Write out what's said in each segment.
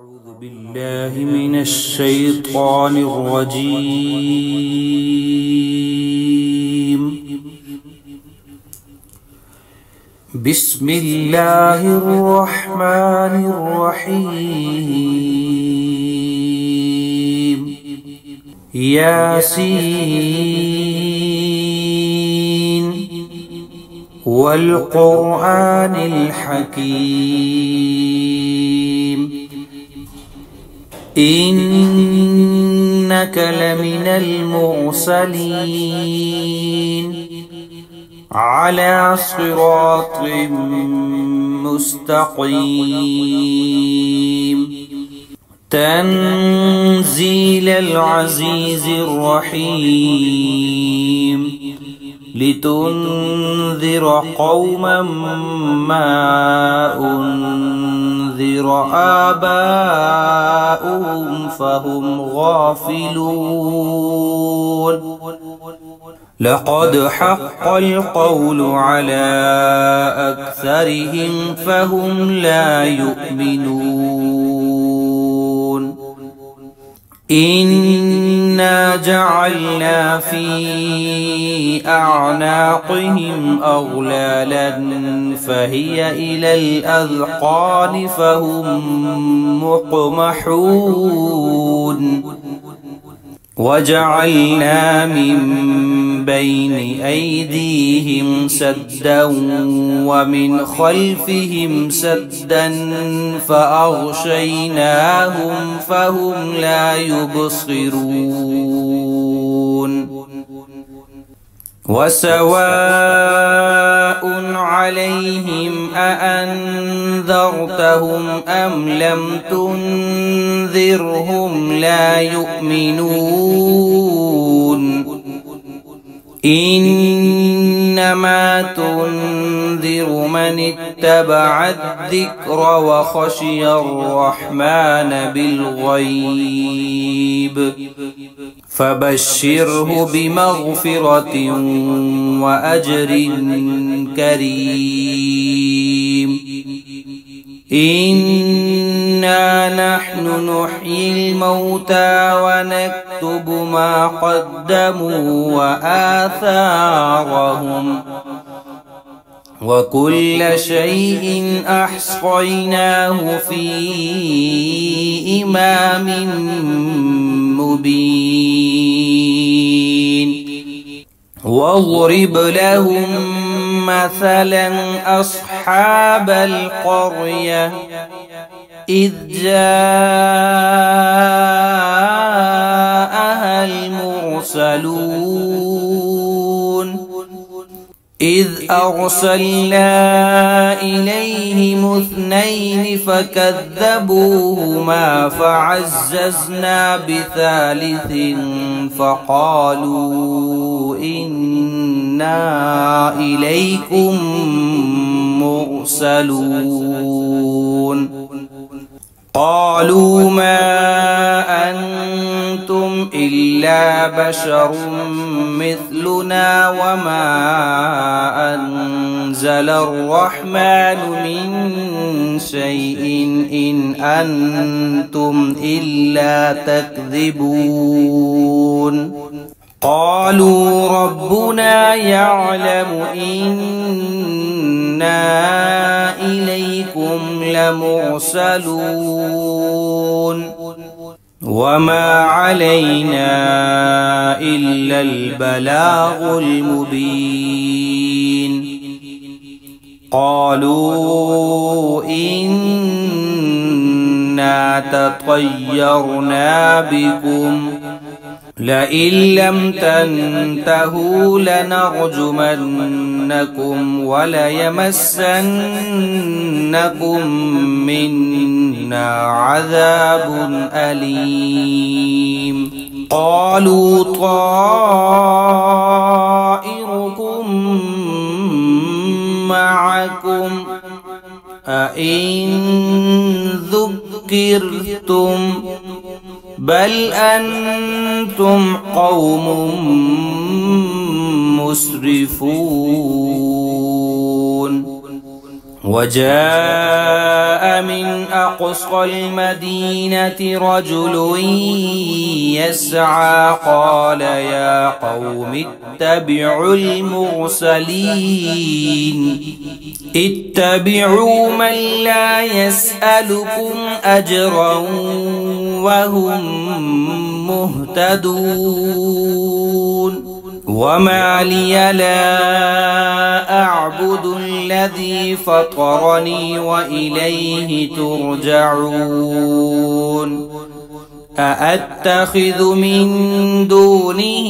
أعوذ بالله من الشيطان الرجيم. بسم الله الرحمن الرحيم. ياسين والقرآن الحكيم إنك لمن المرسلين على صراط مستقيم تنزيل العزيز الرحيم لتنذر قوما ما أنذر آباؤهم فهم غافلون. لقد حق القول على أكثرهم فهم لا يؤمنون. إنا جعلنا في أعناقهم أغلالا فهي إلى الأذقان فهم مقمحون. وجعلنا من بين أيديهم سدا ومن خلفهم سدا فأغشيناهم فهم لا يبصرون. وسواء عليهم أأنذرتهم أم لم تنذرهم لا يؤمنون. إنما تنذر من اتبع الذكر وخشي الرحمن بالغيب فبشره بمغفرة وأجر كريم. إنا نحن نحيي الموتى ونكتب ما قدموا وآثارهم وكل شيء أحصيناه في إمام مبين. واضرب لهم مثلا أصحاب القرية إذ جاءها المرسلون إذ أرسلنا إليهم 2 فكذبوهما فعززنا ب3 فقالوا إنا إليكم مرسلون. قالوا ما أنتم إلا بشر مثلنا وما أنزل الرحمن من شيء إن أنتم إلا تكذبون. قالوا ربنا يعلم إنا إليكم لمرسلون وما علينا إلا البلاغ المبين. قالوا إنا تطيرنا بكم لئن لم تنتهوا لنرجمنكم وليمسنكم منا عذاب أليم. قالوا طائركم معكم أئن ذكرتم بل أنتم قوم مسرفون. وجاء من أقصى المدينة رجل يسعى قال يا قوم اتبعوا المرسلين اتبعوا من لا يسألكم أجرا وهم مهتدون وما لي لا أعبد الذي فطرني وإليه ترجعون أأتخذ من دونه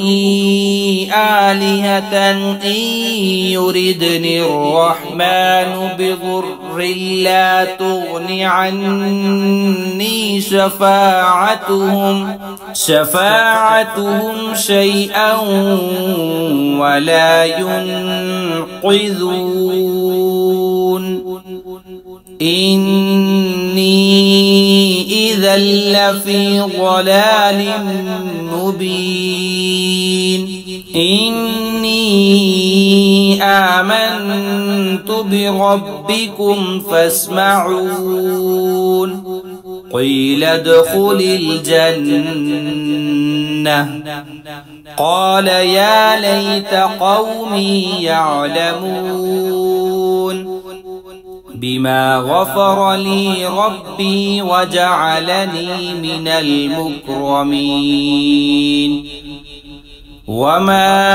آلهة إن يردني الرحمن بضر لا تغن عني شفاعتهم شيئا ولا ينقذون إني إذا لفي ضلال مبين إني آمنت بربكم فاسمعون قيل ادخل الجنة قال يا ليت قومي يعلمون بما غفر لي ربي وجعلني من المكرمين وما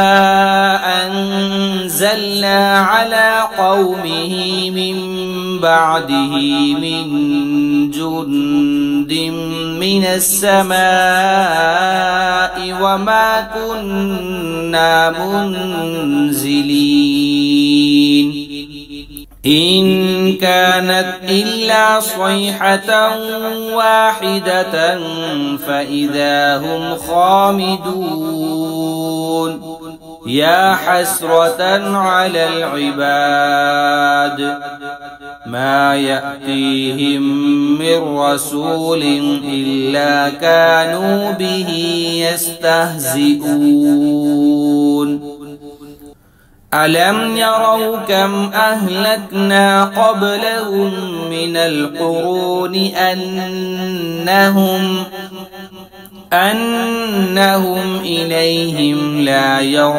أنزلنا على قومه من بعده من جند من السماء وما كنا منزلين إن كانت إلا صيحة واحدة فإذا هم خامدون يا حسرة على العباد ما يأتيهم من رسول إلا كانوا به يستهزئون ألم يروا كم أهلكنا قبلهم من القرون أنهم إليهم لا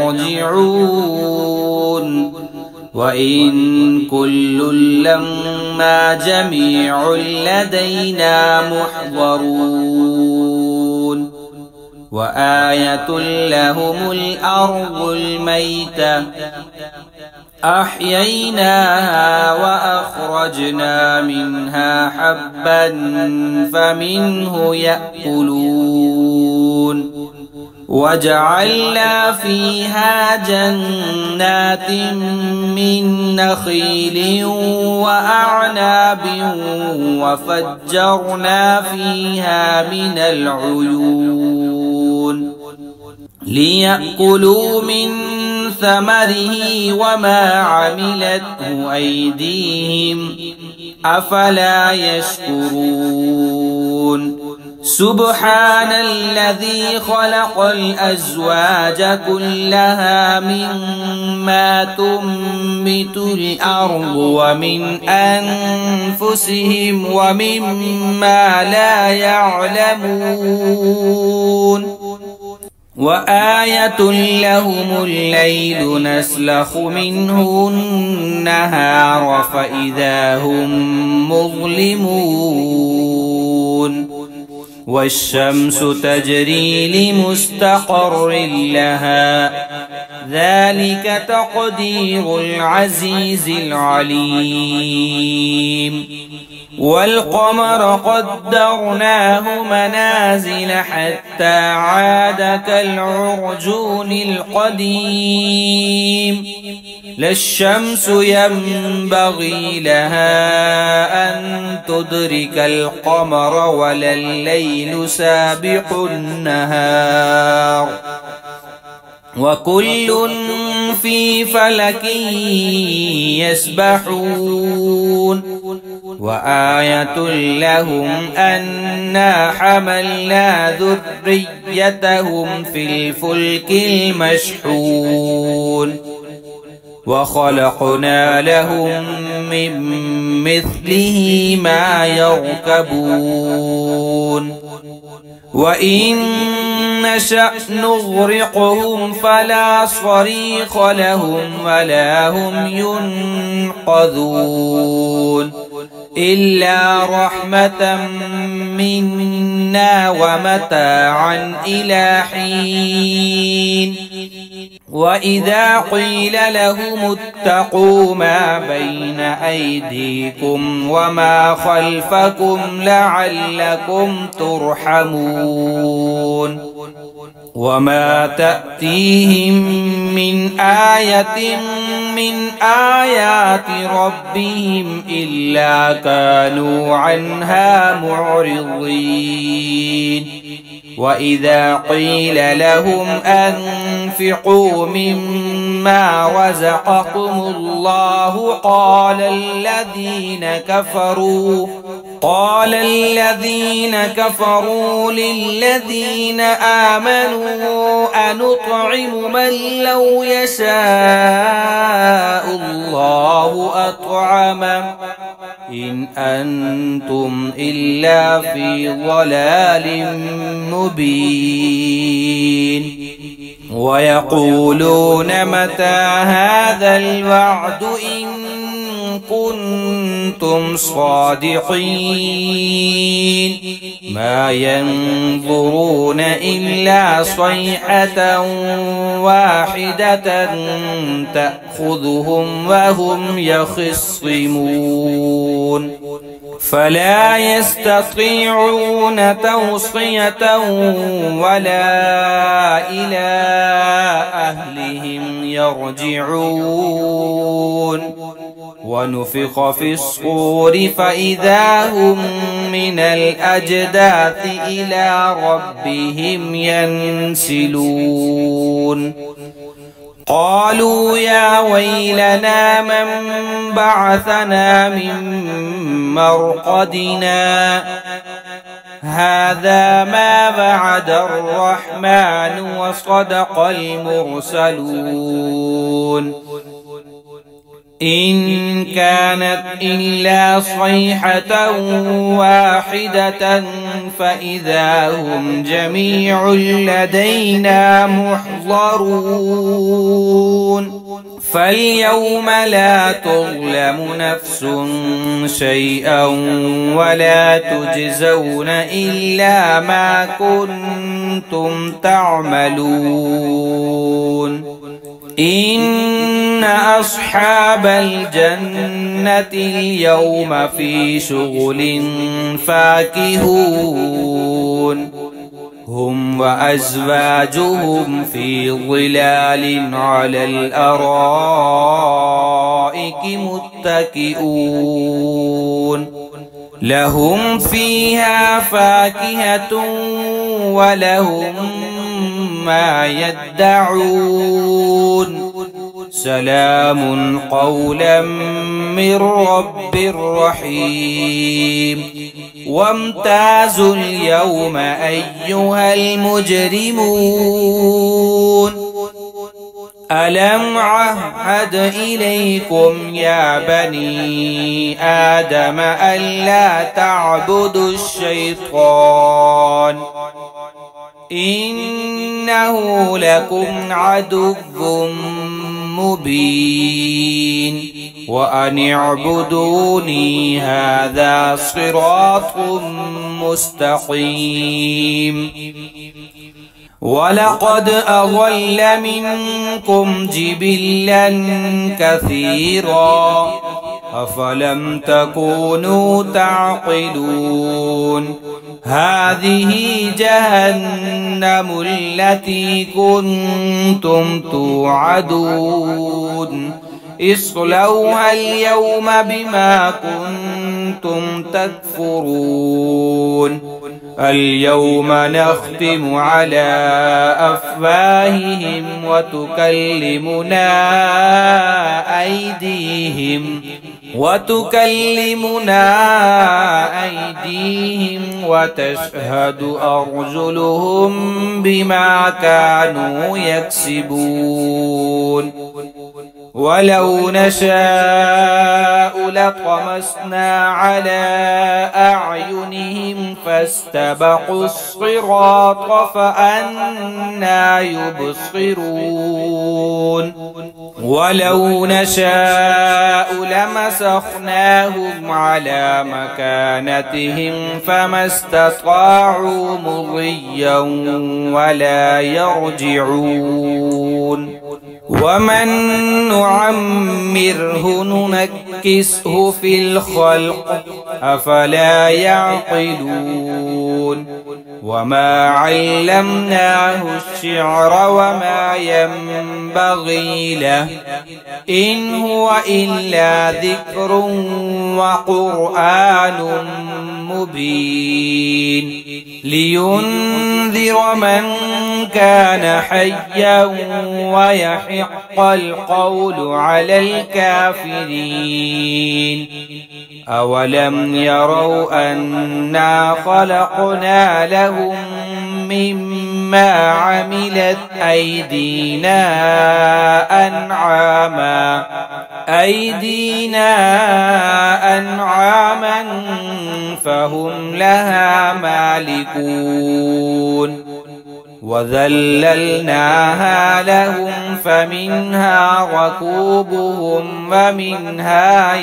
يرجعون وإن كل لما جميع لدينا محضرون وآية لهم الأرض الميتة أحييناها وأخرجنا منها حبا فمنه يأكلون وجعلنا فيها جنات من نخيل وأعناب وفجرنا فيها من العيون ليأكلوا من ثمره وما عملته أيديهم أفلا يشكرون سبحان الذي خلق الأزواج كلها مما تنبت الأرض ومن أنفسهم ومما لا يعلمون وآية لهم الليل نسلخ منه النهار فإذا هم مظلمون والشمس تجري لمستقر لها ذلك تقدير العزيز العليم والقمر قدرناه منازل حتى عاد كالعرجون القديم لا الشمس ينبغي لها أن تدرك القمر ولا الليل سابق النهار وكل في فلك يسبحون وآية لهم أنا حملنا ذريتهم في الفلك المشحون وخلقنا لهم من مثله ما يركبون وإن نشأ نغرقهم فلا صريخ لهم ولا هم ينقذون إلا رحمة منا ومتاعا إلى حين وإذا قيل لهم اتقوا ما بين أيديكم وما خلفكم لعلكم ترحمون وما تأتيهم من آية من آيات ربهم إلا كانوا عنها معرضين وإذا قيل لهم أنفقوا مما رزقكم الله قال الذين كفروا للذين آمنوا أنطعم من لو يشاء الله أطعمه إن أنتم إلا في ضلال مبين ويقولون متى هذا الوعد إن كنتم صادقين ما ينظرون إلا صيحة واحدة تأخذهم وهم يخصمون فلا يستطيعون توصية ولا إلى أهلهم يرجعون ونفخ في الصور فإذا هم من الأجداث إلى ربهم ينسلون قالوا يا ويلنا من بعثنا من مرقدنا هذا ما وعد الرحمن وصدق المرسلون إن كانت إلا صيحة واحدة فإذا هم جميع لدينا محضرون فاليوم لا تظلم نفس شيئا ولا تجزون إلا ما كنتم تعملون إن أصحاب الجنة اليوم في شغل فاكهون هم وأزواجهم في ظلال على الأرائك متكئون لهم فيها فاكهة ولهم ما يدعون سلام قولا من رب رحيم وامتازوا اليوم أيها المجرمون ألم عهد إليكم يا بني آدم ألا تعبدوا الشيطان إنه لكم عدو مبين وأن اعبدوني هذا صراط مستقيم ولقد أضل منكم جبلا كثيرا أفلم تكونوا تعقلون هذه جهنم التي كنتم توعدون اصلوها اليوم بما كنتم تكفرون اليوم نختم على أفواههم وتكلمنا أيديهم وتشهد أرجلهم بما كانوا يكسبون ولو نشاء لطمسنا على أعينهم فاستبقوا الصراط فأنى يبصرون ولو نشاء لمسخناهم على مكانتهم فما استطاعوا مضيا ولا يرجعون ومن نعمره ننكسه في الخلق أفلا يعقلون وما علمناه الشعر وما ينبغي له إن هو إلا ذكر وقرآن مبين لينذر من كان حيا ويحق القول على الكافرين أولم يروا أنا خلقنا لهم مما عملت أيدينا أنعاما فهم لها مالكون وذللناها لهم فمنها ركوبهم ومنها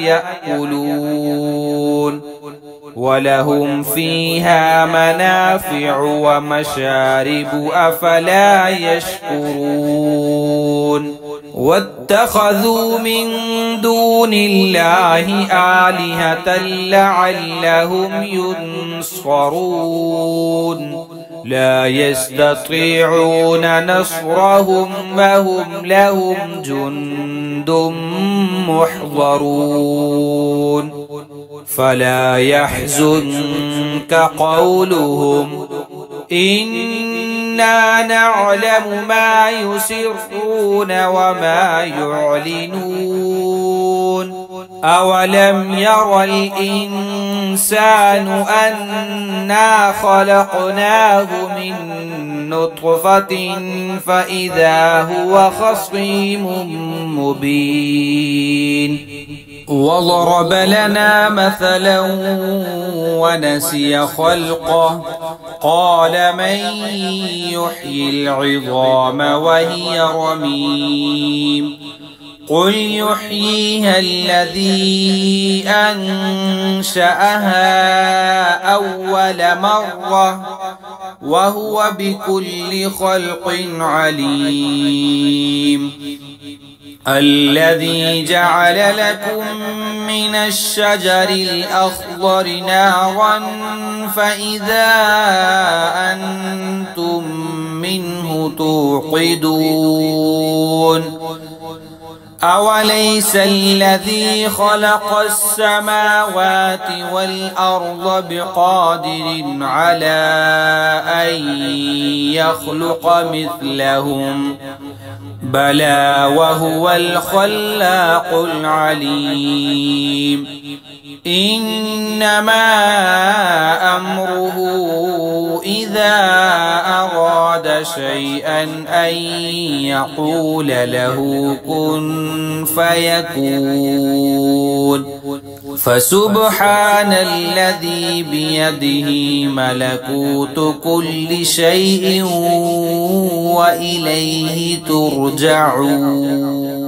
يأكلون ولهم فيها منافع ومشارب أفلا يشكرون واتخذوا من دون الله آلهة لعلهم ينصرون لا يستطيعون نصرهم وهم لهم جند محضرون فلا يحزنك قولهم إنا نعلم ما يسرون وما يعلنون أولم ير الإنسان أنا خلقناه من نطفة فإذا هو خصيم مبين وضرب لنا مثلا ونسي خلقه قال من يحيي العظام وهي رميم قل يحييها الذي أنشأها أول مرة وهو بكل خلق عليم الذي جعل لكم من الشجر الأخضر نارا فإذا أنتم منه توقدون أوليس الذي خلق السماوات والأرض بقادر على أن يخلق مثلهم بلى وهو الخلاق العليم إنما أمره إذا أراد شيئا أن يقول له كن فيكون فسبحان الذي بيده ملكوت كل شيء وإليه ترجعون.